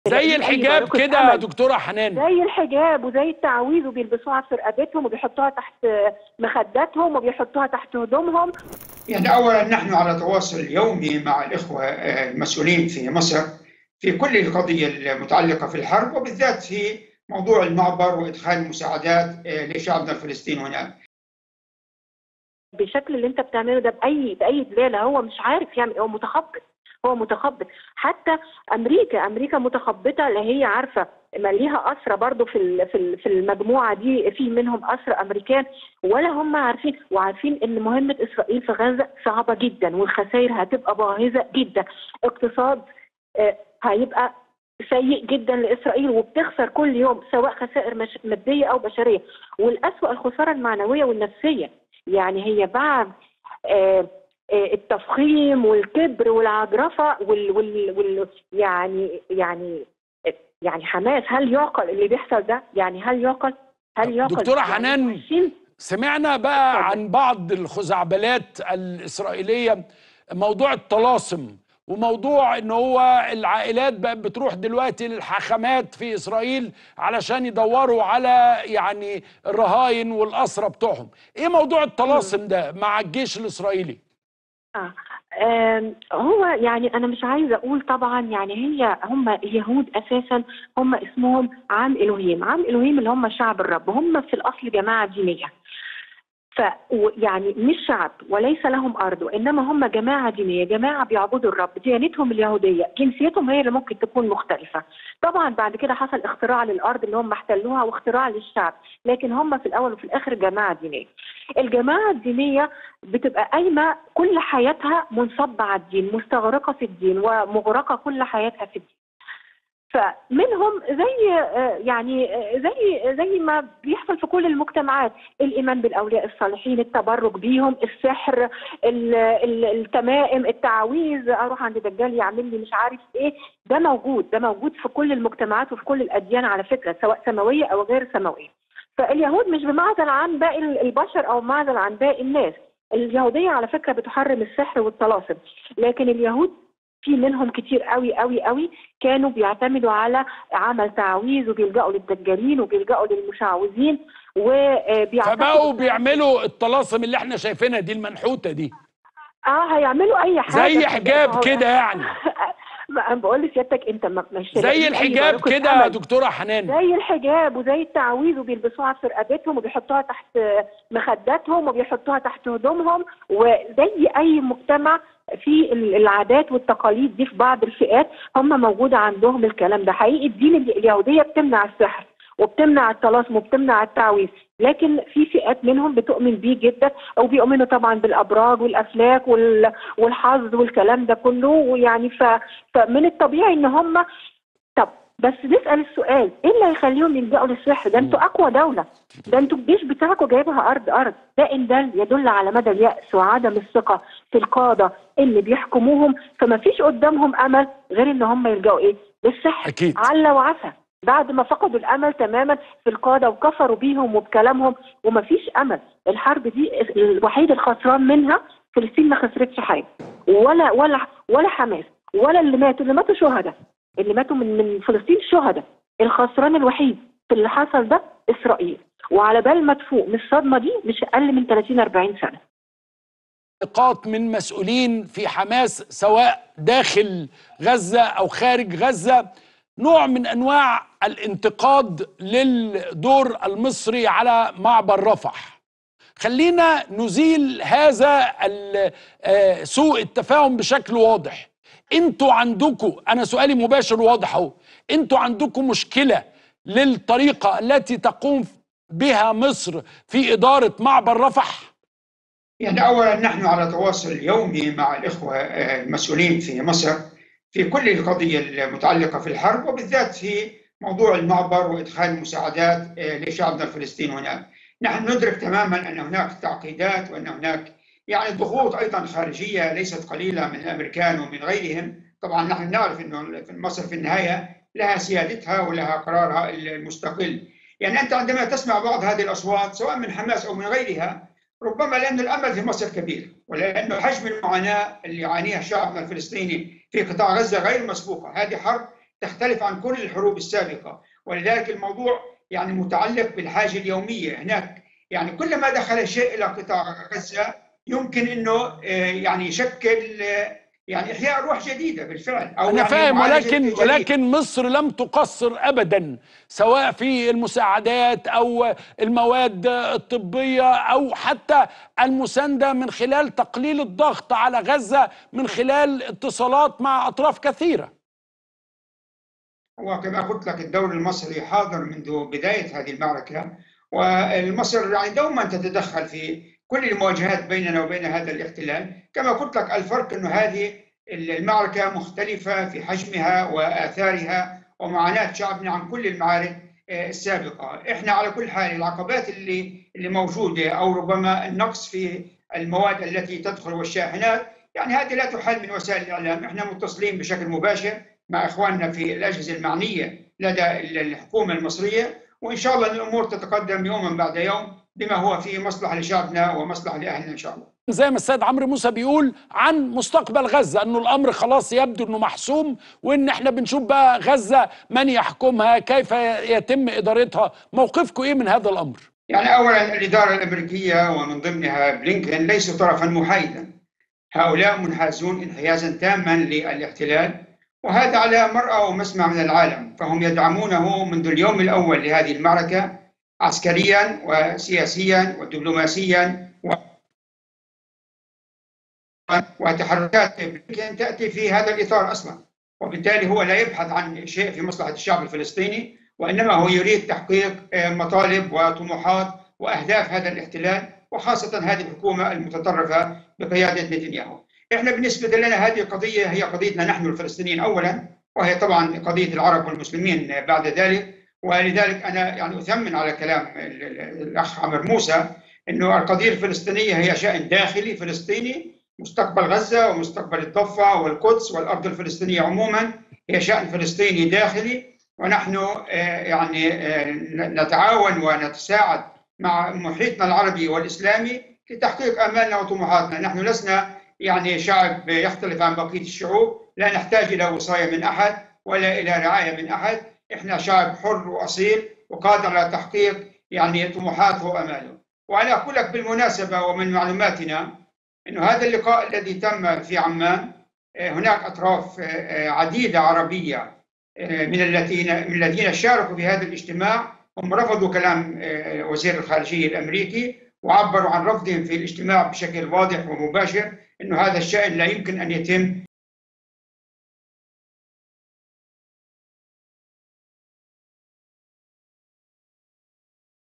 زي الحجاب كده يا دكتورة حنان. زي الحجاب وزي التعويذ، وبيلبسوها في رقبتهم وبيحطوها تحت مخداتهم وبيحطوها تحت هدومهم. يعني أولا نحن على تواصل يومي مع الإخوة المسؤولين في مصر في كل القضية المتعلقة في الحرب، وبالذات في موضوع المعبر وإدخال المساعدات لشعبنا الفلسطيني هناك. بالشكل اللي انت بتعمله ده بأي دلالة، هو مش عارف يعمل، هو متخبط. حتى امريكا متخبطه، لا هي عارفه ما ليها اسرى برضو في المجموعه دي، في منهم اسرى امريكان، ولا هم عارفين. وعارفين ان مهمه اسرائيل في غزه صعبه جدا، والخسائر هتبقى باهظه جدا، اقتصاد هيبقى سيء جدا لاسرائيل، وبتخسر كل يوم سواء خسائر ماديه او بشريه، والاسوأ الخساره المعنويه والنفسيه. يعني هي بعد التفخيم والكبر والعجرفه يعني حماس، هل يعقل اللي بيحصل ده؟ يعني هل يعقل؟ دكتورة يعني حنان، سمعنا بقى عن بعض الخزعبلات الإسرائيلية موضوع الطلاسم، وموضوع ان هو العائلات بقت بتروح دلوقتي للحاخامات في اسرائيل علشان يدوروا على يعني الرهاين والاسرى بتوعهم. ايه موضوع الطلاسم ده مع الجيش الاسرائيلي؟ هو يعني انا مش عايزه اقول طبعا، يعني هم اليهود اساسا هم اسمهم عام الوهيم اللي هم شعب الرب، هم في الاصل جماعه دينيه. يعني مش شعب وليس لهم ارض، وانما هم جماعه دينيه، جماعه بيعبدوا الرب، ديانتهم اليهوديه، جنسيتهم هي اللي ممكن تكون مختلفه. طبعا بعد كده حصل اختراع للارض اللي هم احتلوها، واختراع للشعب، لكن هم في الاول وفي الاخر جماعه دينيه. الجماعه الدينيه بتبقى قايمه كل حياتها منصبه على الدين، مستغرقه في الدين، ومغرقه كل حياتها في الدين. فمنهم زي ما بيحصل في كل المجتمعات، الايمان بالاولياء الصالحين، التبرك بيهم، السحر، التمائم، التعاويذ، اروح عند دجال يعمل لي مش عارف ايه. ده موجود في كل المجتمعات وفي كل الاديان على فكره، سواء سماويه او غير سماويه. فاليهود مش بمعزل عن باقي البشر او معزل عن باقي الناس. اليهوديه على فكره بتحرم السحر والطلاسم، لكن اليهود في منهم كتير قوي قوي قوي كانوا بيعتمدوا على عمل تعاويذ، وبيلجأوا للدجالين وبيلجأوا للمشعوذين، فبقوا بيعملوا الطلاسم اللي احنا شايفينها دي، المنحوته دي. هيعملوا اي حاجه زي حجاب كده يعني. انا بقول لسيادتك انت مش زي الحجاب كده يا دكتوره حنان، زي الحجاب وزي التعويذ، وبيلبسوها في رقبتهم وبيحطوها تحت مخداتهم وبيحطوها تحت هدومهم. وزي اي مجتمع في العادات والتقاليد دي في بعض الفئات هم موجوده عندهم الكلام ده. حقيقي الدين اليهوديه بتمنع السحر وبتمنع الطلاسم وبتمنع التعويذ، لكن في فئات منهم بتؤمن بيه جدا، او بيؤمنوا طبعا بالابراج والافلاك والحظ والكلام ده كله. ويعني فمن الطبيعي ان هم، طب بس نسال السؤال، ايه اللي هيخليهم يلجأوا للسحر؟ ده انتوا اقوى دوله، ده انتوا الجيش بتاعكم جايبها ارض. ده ان ده يدل على مدى اليأس وعدم الثقه في القاده اللي بيحكموهم، فما فيش قدامهم امل غير ان هم يلجأوا ايه؟ للسحر. اكيد. عل وعسى بعد ما فقدوا الامل تماما في القاده وكفروا بيهم وبكلامهم، ومفيش امل. الحرب دي الوحيد الخسران منها فلسطين، ما خسرتش حاجه، ولا حماس، ولا اللي ماتوا شهداء، اللي ماتوا من فلسطين شهداء. الخسران الوحيد في اللي حصل ده اسرائيل، وعلى بال ما تفوق من الصدمه دي مش اقل من 30-40 سنه. نقاط من مسؤولين في حماس سواء داخل غزه او خارج غزه، نوع من انواع الانتقاد للدور المصري على معبر رفح. خلينا نزيل هذا سوء التفاهم بشكل واضح. انتوا عندكم، انا سؤالي مباشر واضح اهو، انتوا عندكم مشكلة للطريقة التي تقوم بها مصر في إدارة معبر رفح؟ يعني اولا نحن على تواصل يومي مع الاخوة المسؤولين في مصر في كل القضية المتعلقة في الحرب، وبالذات في موضوع المعبر وإدخال المساعدات لشعبنا الفلسطيني هناك. نحن ندرك تماما أن هناك تعقيدات، وأن هناك يعني ضغوط أيضا خارجية ليست قليلة من الأمريكان ومن غيرهم. طبعا نحن نعرف أن مصر في النهاية لها سيادتها ولها قرارها المستقل. يعني أنت عندما تسمع بعض هذه الأصوات سواء من حماس أو من غيرها، ربما لأن الأمل في مصر كبير، ولأنه حجم المعاناة اللي يعانيها شعبنا الفلسطيني في قطاع غزة غير مسبوقة. هذه حرب تختلف عن كل الحروب السابقة، ولذلك الموضوع يعني متعلق بالحاجة اليومية هناك. يعني كلما دخل شيء إلى قطاع غزة يمكن أنه يعني يشكل يعني إحياء روح جديدة بالفعل، أو أنا يعني فاهم، معالجة جديدة. ولكن مصر لم تقصر أبدا، سواء في المساعدات أو المواد الطبية أو حتى المساندة، من خلال تقليل الضغط على غزة من خلال اتصالات مع أطراف كثيرة. وكما قلت لك الدور المصري حاضر منذ بداية هذه المعركة، ومصر يعني دوما تتدخل في كل المواجهات بيننا وبين هذا الاحتلال. كما قلت لك الفرق أنه هذه المعركة مختلفة في حجمها وآثارها ومعاناة شعبنا عن كل المعارك السابقة. احنا على كل حال العقبات اللي موجودة، أو ربما النقص في المواد التي تدخل والشاحنات، يعني هذه لا تحل من وسائل الإعلام. احنا متصلين بشكل مباشر مع إخواننا في الأجهزة المعنية لدى الحكومة المصرية، وإن شاء الله الأمور تتقدم يوما بعد يوم بما هو فيه مصلحة لشعبنا ومصلحة لأهلنا إن شاء الله. زي ما السيد عمرو موسى بيقول عن مستقبل غزة، أنه الأمر خلاص يبدو أنه محسوم، وأن احنا بنشوف بقى غزة من يحكمها، كيف يتم إدارتها. موقفكم إيه من هذا الأمر؟ يعني أولا الإدارة الأمريكية ومن ضمنها بلينكن ليسوا طرفا محايدا، هؤلاء منحازون انحيازا تاما للاحتلال، وهذا على مرأى ومسمع من العالم، فهم يدعمونه منذ اليوم الأول لهذه المعركة عسكريا وسياسيا ودبلوماسيا، وتحركات بلينكن تأتي في هذا الإطار أصلا. وبالتالي هو لا يبحث عن شيء في مصلحة الشعب الفلسطيني، وإنما هو يريد تحقيق مطالب وطموحات وأهداف هذا الاحتلال، وخاصة هذه الحكومة المتطرفة بقيادة نتنياهو. إحنا بالنسبة لنا هذه القضية هي قضيتنا نحن الفلسطينيين أولا، وهي طبعا قضية العرب والمسلمين بعد ذلك. ولذلك أنا يعني أثمن على كلام الأخ عمرو موسى أنه القضية الفلسطينية هي شأن داخلي فلسطيني. مستقبل غزة ومستقبل الضفة والقدس والأرض الفلسطينية عموما هي شأن فلسطيني داخلي، ونحن يعني نتعاون ونتساعد مع محيطنا العربي والإسلامي لتحقيق آمالنا وطموحاتنا. نحن لسنا يعني شعب يختلف عن بقية الشعوب، لا نحتاج إلى وصاية من أحد ولا إلى رعاية من أحد. إحنا شعب حر وأصيل وقادر على تحقيق يعني طموحاته وآماله. وأنا أقول لك بالمناسبة ومن معلوماتنا أنه هذا اللقاء الذي تم في عمان هناك أطراف عديدة عربية من الذين شاركوا في هذا الاجتماع، هم رفضوا كلام وزير الخارجية الأمريكي، وعبروا عن رفضهم في الاجتماع بشكل واضح ومباشر أنه هذا الشأن لا يمكن أن يتم